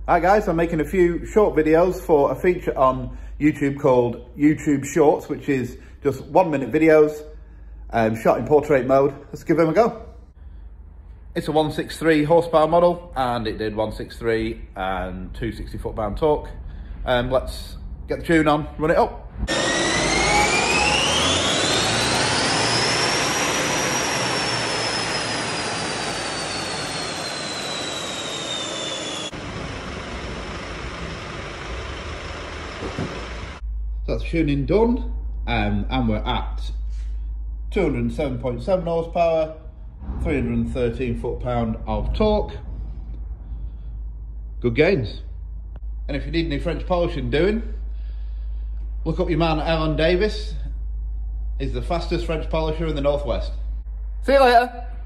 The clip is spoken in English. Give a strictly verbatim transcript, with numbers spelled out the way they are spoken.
Hi guys, I'm making a few short videos for a feature on YouTube called YouTube Shorts, which is just one minute videos um, shot in portrait mode. Let's give them a go. It's a one sixty-three horsepower model and it did one sixty-three and two hundred sixty foot pound torque. Um, let's get the tune on, run it up. So that's tuning done, um, and we're at two hundred seven point seven horsepower, three hundred thirteen foot pound of torque. Good gains. And if you need any French polishing doing, look up your man Alan Davis. He's the fastest French polisher in the Northwest. See you later.